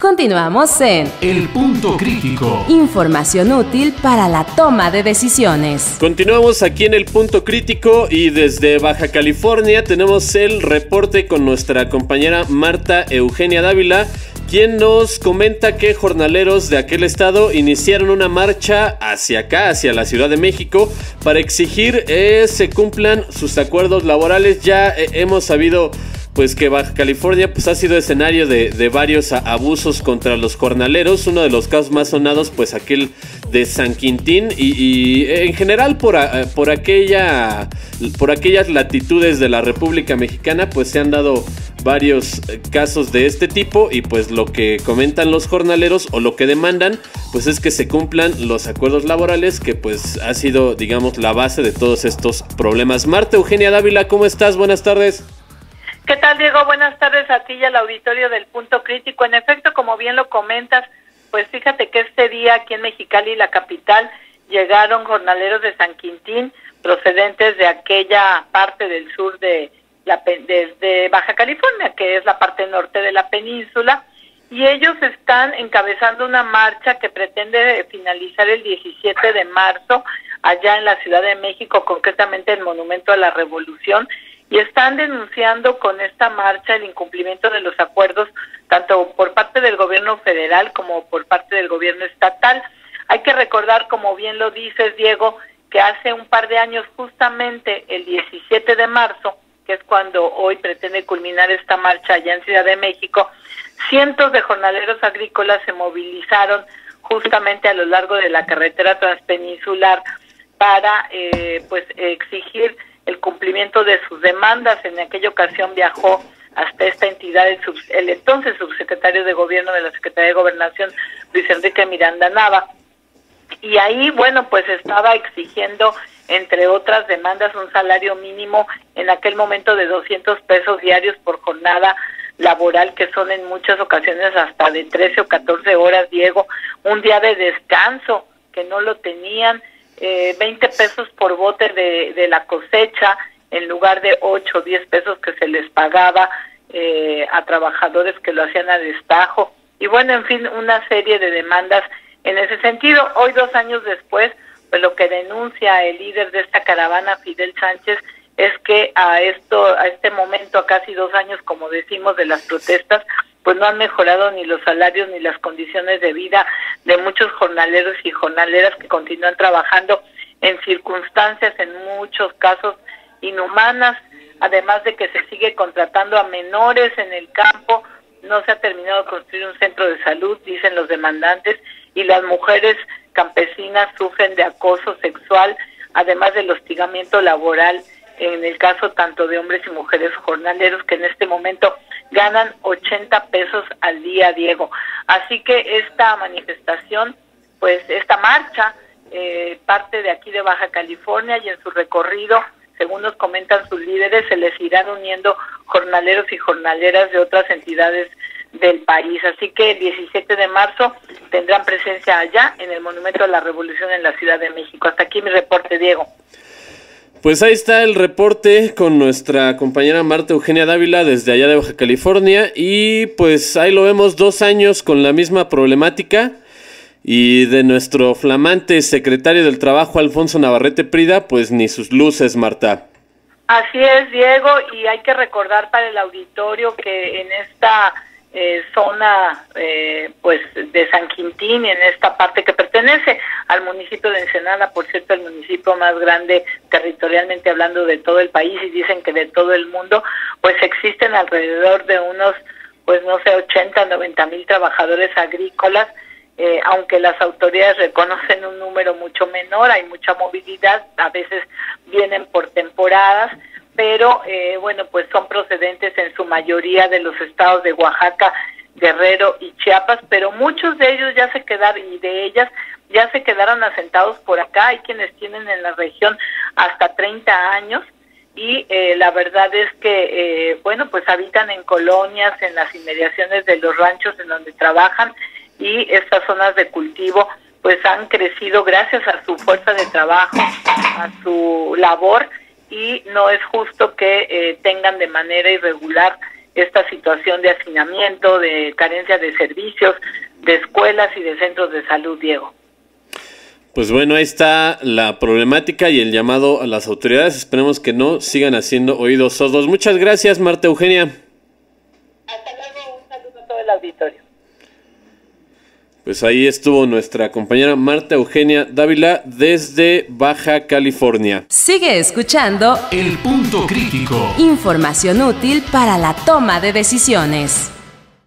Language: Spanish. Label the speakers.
Speaker 1: Continuamos en
Speaker 2: El Punto Crítico.
Speaker 1: Información útil para la toma de decisiones.
Speaker 3: Continuamos aquí en El Punto Crítico y desde Baja California tenemos el reporte con nuestra compañera Marta Eugenia Dávila, quien nos comenta que jornaleros de aquel estado iniciaron una marcha hacia acá, hacia la Ciudad de México, para exigir se cumplan sus acuerdos laborales. Ya hemos sabido pues que Baja California pues ha sido escenario de varios abusos contra los jornaleros. Uno de los casos más sonados pues aquel de San Quintín y en general por aquellas latitudes de la República Mexicana pues se han dado varios casos de este tipo y pues lo que comentan los jornaleros o lo que demandan pues es que se cumplan los acuerdos laborales, que pues ha sido digamos la base de todos estos problemas. Marta Eugenia Dávila, ¿cómo estás? Buenas tardes.
Speaker 4: ¿Qué tal, Diego? Buenas tardes a ti y al auditorio del Punto Crítico. En efecto, como bien lo comentas, pues fíjate que este día aquí en Mexicali, la capital, llegaron jornaleros de San Quintín procedentes de aquella parte del sur de Baja California, que es la parte norte de la península, y ellos están encabezando una marcha que pretende finalizar el 17 de marzo allá en la Ciudad de México, concretamente el Monumento a la Revolución, y están denunciando con esta marcha el incumplimiento de los acuerdos tanto por parte del gobierno federal como por parte del gobierno estatal. Hay que recordar, como bien lo dices, Diego, que hace un par de años, justamente el 17 de marzo, que es cuando hoy pretende culminar esta marcha allá en Ciudad de México, cientos de jornaleros agrícolas se movilizaron justamente a lo largo de la carretera transpeninsular para exigir el cumplimiento de sus demandas. En aquella ocasión viajó hasta esta entidad el entonces subsecretario de Gobierno de la Secretaría de Gobernación, Luis Enrique Miranda Nava, y ahí, bueno, pues estaba exigiendo, entre otras demandas, un salario mínimo en aquel momento de 200 pesos diarios por jornada laboral, que son en muchas ocasiones hasta de 13 o 14 horas, Diego, un día de descanso que no lo tenían, 20 pesos por bote de la cosecha en lugar de 8 o 10 pesos que se les pagaba a trabajadores que lo hacían a destajo, y bueno, en fin, una serie de demandas en ese sentido. Hoy, 2 años después, pues lo que denuncia el líder de esta caravana, Fidel Sánchez, es que a este momento, a casi 2 años, como decimos, de las protestas, pues no han mejorado ni los salarios ni las condiciones de vida de muchos jornaleros y jornaleras que continúan trabajando en circunstancias, en muchos casos, inhumanas, además de que se sigue contratando a menores en el campo. No se ha terminado de construir un centro de salud, dicen los demandantes, y las mujeres campesinas sufren de acoso sexual, además del hostigamiento laboral, en el caso tanto de hombres y mujeres jornaleros, que en este momento ganan 80 pesos al día, Diego. Así que esta manifestación, pues esta marcha, parte de aquí de Baja California, y en su recorrido, según nos comentan sus líderes, se les irán uniendo jornaleros y jornaleras de otras entidades del país. Así que el 17 de marzo tendrán presencia allá en el Monumento a la Revolución en la Ciudad de México. Hasta aquí mi reporte, Diego.
Speaker 3: Pues ahí está el reporte con nuestra compañera Marta Eugenia Dávila desde allá de Baja California, y pues ahí lo vemos, 2 años con la misma problemática, y de nuestro flamante secretario del Trabajo, Alfonso Navarrete Prida, pues ni sus luces, Marta.
Speaker 4: Así es, Diego, y hay que recordar para el auditorio que en esta zona pues de San Quintín, y en esta parte que pertenece al municipio de Ensenada, por cierto, el municipio más grande territorialmente hablando de todo el país, y dicen que de todo el mundo, pues existen alrededor de unos, pues no sé, 80, 90 mil trabajadores agrícolas, aunque las autoridades reconocen un número mucho menor, hay mucha movilidad, a veces vienen por temporadas, pero bueno, pues son procedentes en su mayoría de los estados de Oaxaca, Guerrero y Chiapas, pero muchos de ellos ya se quedaron, y de ellas ya se quedaron asentados por acá. Hay quienes tienen en la región hasta 30 años, y la verdad es que, bueno, pues habitan en colonias, en las inmediaciones de los ranchos en donde trabajan, y estas zonas de cultivo pues han crecido gracias a su fuerza de trabajo, a su labor, y no es justo que tengan de manera irregular esta situación de hacinamiento, de carencia de servicios, de escuelas y de centros de salud, Diego.
Speaker 3: Pues bueno, ahí está la problemática y el llamado a las autoridades. Esperemos que no sigan haciendo oídos sordos. Muchas gracias, Marta Eugenia.
Speaker 4: Hasta luego, un saludo a todo el auditorio.
Speaker 3: Pues ahí estuvo nuestra compañera Marta Eugenia Dávila desde Baja California.
Speaker 1: Sigue escuchando
Speaker 2: El Punto Crítico.
Speaker 1: información útil para la toma de decisiones.